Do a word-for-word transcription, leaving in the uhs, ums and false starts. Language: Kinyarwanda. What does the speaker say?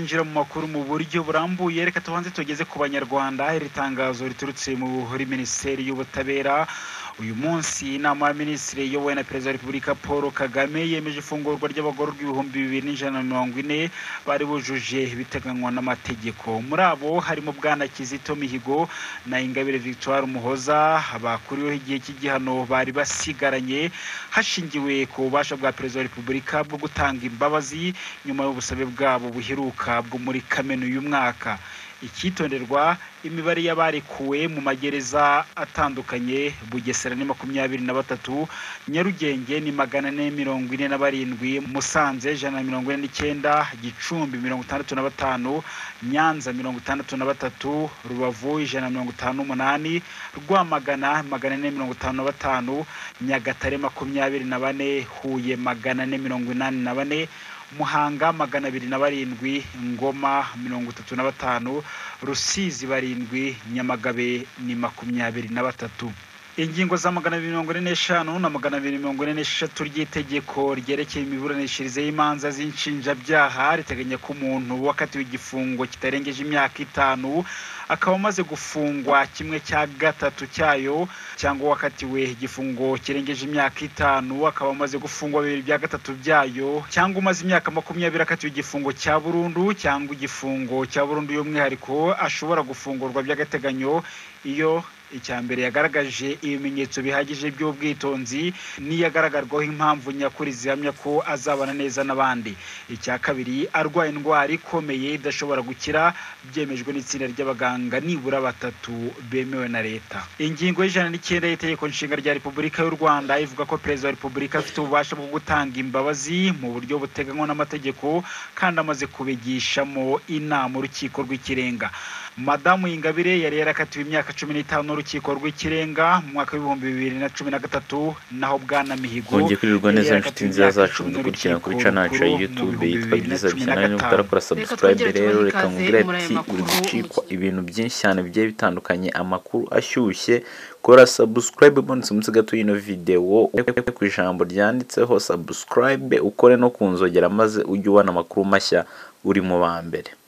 kwinjira mu makuru mu buryo burambuye, reka tubanze tugeze ku banyarwanda. Iri tangazo riturutse muri Minisiteri y'Ubutabera. Uyu munsi inama y'Abaminisitiri iyobowe na Perezida wa Repubulika Paul Kagame yemeje ifungurwa ry'abagororwa ibihumbi bibiri n'ijana na mirongo ine bari bujuje ibiteganywa n'amategeko. Muri abo harimo Bwana Kizito Mihigo na Ingabire Victoire Umuhoza bakuriweho igihe cy'igihano bari basigaranye hashingiwe ku bubasha bwa Perezida wa Repubulika bwo gutanga imbabazi nyuma y'ubusabe bwabo buheruka bwo muri Kamena uyu mwaka. Ikitonderwa, imibare y'abarekuwe mu magereza atandukanye: Bugesera ni makumyabiri na batatu, Nyarugenge ni magana ane mirongo ine na barindwi, Musanze ijana na mirongo ine n'icyenda, Gicumbi mirongo itandatu na batanu, Nyanza mirongo itandatu na batatu, Rubavu ijana na mirongo itanu n'umunani, Rwamagana magana ane mirongo itanu na batanu, Nyagatare makumyabiri na bane, Huye magana ane mirongo inani na bane, Muhanga magana abiri na barindwi, Ngoma mirongo itatu na batanu, Rusizi barindwi, Nyamagabe ni makumyabiri na batatu. Ingingo za magana abiri mirongo ine n'eshanu na magana abiri mirongo ine n'eshatu ry'itegeko ryerekeye imiburanishirize y'imanza z'inshinjabyaha riteganya ko umuntu wakatiwe igifungo kitarengeje imyaka itanu akaba amaze gufungwa kimwe cya gatatu cyayo, cyangwa wakatiwe igifungo kirengeje imyaka itanu akaba amaze gufungwa bibiri bya gatatu byayo, cyangwa umaze imyaka makumyabiri akatiwe igifungo cya burundu cyangwa igifungo cya burundu y'umwihariko, ashobora gufungurwa by'agateganyo iyo icya mbere yagaragaje ibimenyetso bihagije by'ubwitonzi n'iyagaragarwaho impamvu nyakuri zihamya ko azabana neza n'abandi. Icya kabiri, arwaye indwara ikomeye idashobora gukira byemejwe n'itsinda ry'abaganga nibura batatu bemewe na leta. Ingingo y'ijana n'icyenda y'itegeko nshinga rya Repubulika y'u Rwanda ivuga ko Perezida wa Repubulika afite ububasha bwo gutanga imbabazi mu buryo buteganywa n'amategeko kandi amaze kubigishamo inama urukiko rw'ikirenga. Madamu Ingabire yari yarakatiwe imyaka cumi n'itanu n'urukiko rw'ikirenga mu mwaka w'ibihumbi bibiri na cumi na gatatu, naho Bwana Mihigo Ngiye kurirwa neza inshuti nziza zacu mudukurikirana kuri channel yacu ya YouTube yitwa Byiza Byinshi. Niba utarakora subscribe rero reka ngure ati uri gucikwa ibintu byinshi cyane bigiye bitandukanye, amakuru ashyushye. Kora subscribe bonus munsi gato y'ino video ku ijambo ryanditseho subscribe, ukore no kunzogera maze ujye ubona amakuru mashya uri mu ba mbere.